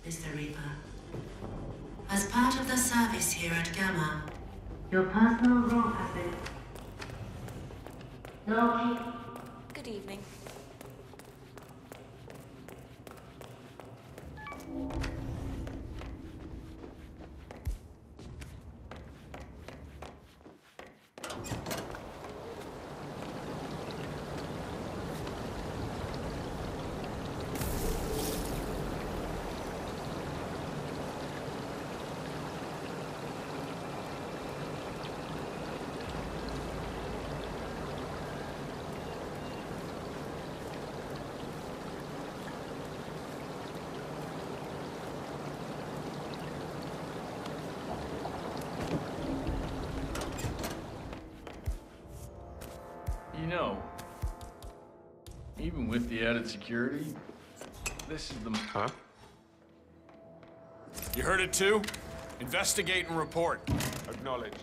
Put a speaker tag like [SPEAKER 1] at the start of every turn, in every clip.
[SPEAKER 1] Mr. Reaper. As part of the service here at Gamma, your personal role has been... No.
[SPEAKER 2] Good evening.
[SPEAKER 3] You know, even with the added security, this is the...
[SPEAKER 4] Huh?
[SPEAKER 5] You heard it too? Investigate and report.
[SPEAKER 4] Acknowledged.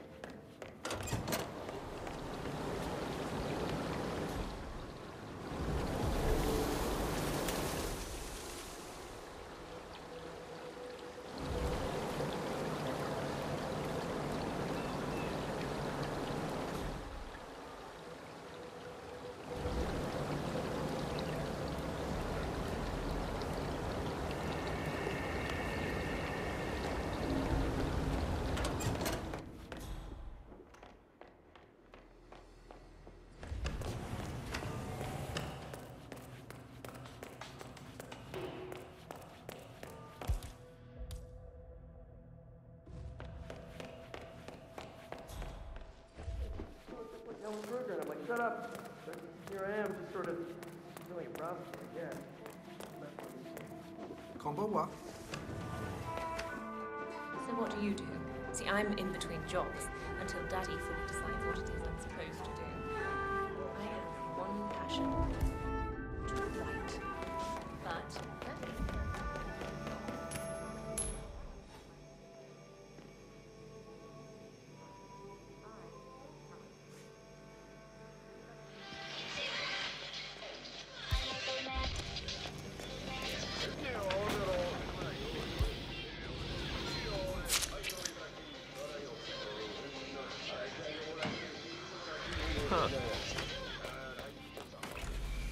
[SPEAKER 6] Young Kruger, and I'm like, shut up. So here I am, just sort of feeling rough, I guess.
[SPEAKER 7] Combo what?
[SPEAKER 2] So what do you do? See, I'm in between jobs until Daddy fully decides what it is I'm supposed to do. I have one passion. To write. But...
[SPEAKER 4] Huh.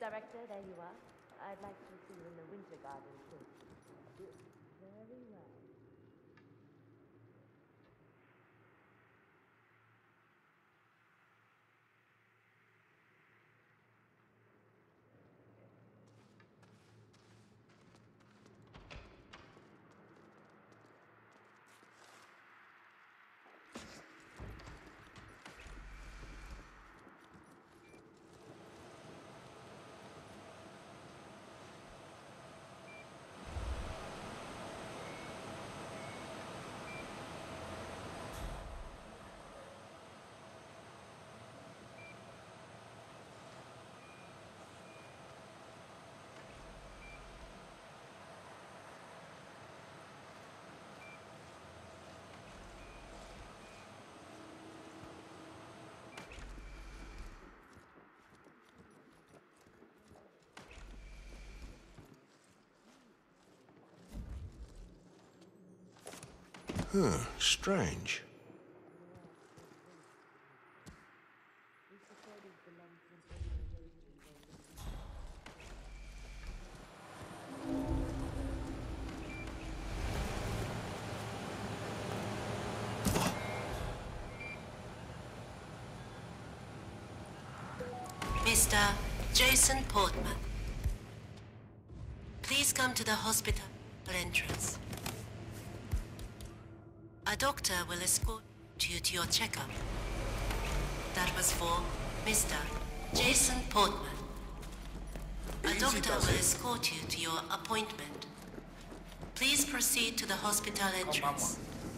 [SPEAKER 4] Director, there you are. I'd like to see you in the Winter Garden, please. Very well.
[SPEAKER 7] Strange.
[SPEAKER 1] Mr. Jason Portman. Please come to the hospital entrance. A doctor will escort you to your checkup. That was for Mr. Jason Portman. A doctor will escort you to your appointment. Please proceed to the hospital entrance.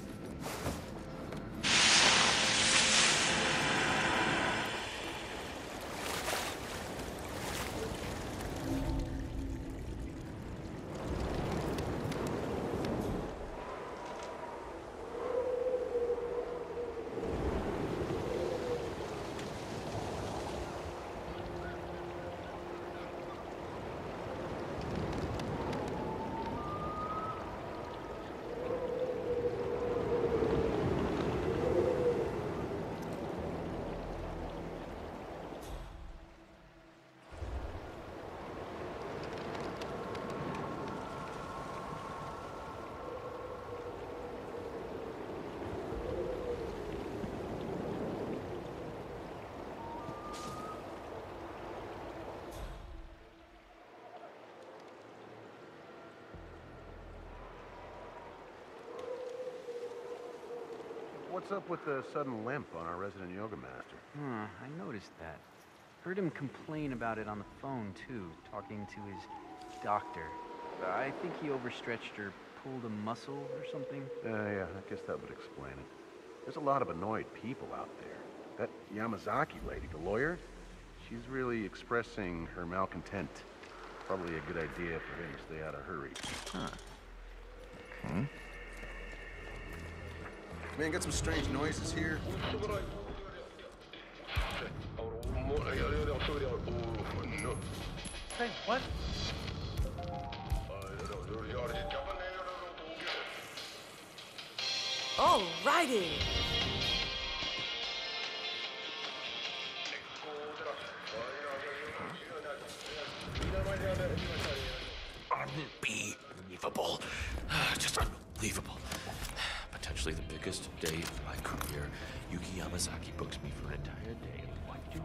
[SPEAKER 8] What's up with the sudden limp on our resident yoga master?
[SPEAKER 9] I noticed that. Heard him complain about it on the phone, too, talking to his doctor. I think he overstretched or pulled a muscle or something.
[SPEAKER 8] Yeah, I guess that would explain it. There's a lot of annoyed people out there. That Yamazaki lady, the lawyer, she's really expressing her malcontent. Probably a good idea for him to stay out of her reach.
[SPEAKER 7] Okay.
[SPEAKER 8] Man, got some strange noises here.
[SPEAKER 6] Hey, what?
[SPEAKER 4] Alrighty.
[SPEAKER 7] Unbelievable. Just unbelievable. Potentially the biggest day of my career. Yuki Yamazaki books me for an entire day. And what do?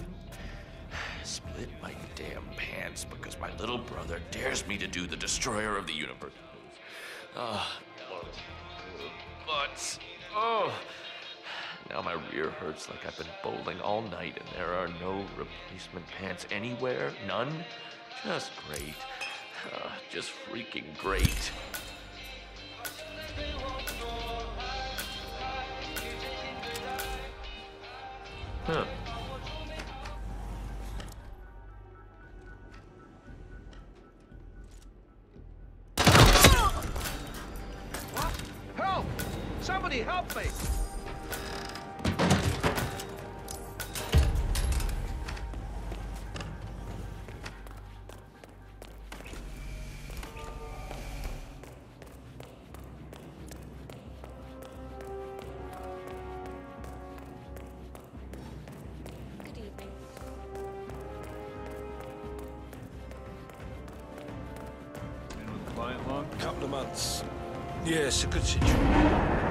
[SPEAKER 7] Split my damn pants because my little brother dares me to do the destroyer of the universe. But, now my rear hurts like I've been bowling all night and there are no replacement pants anywhere. None. Just great. Just freaking great. Huh.
[SPEAKER 6] Help! Somebody help me!
[SPEAKER 2] Good evening.
[SPEAKER 10] but... yeah, it's a good situation.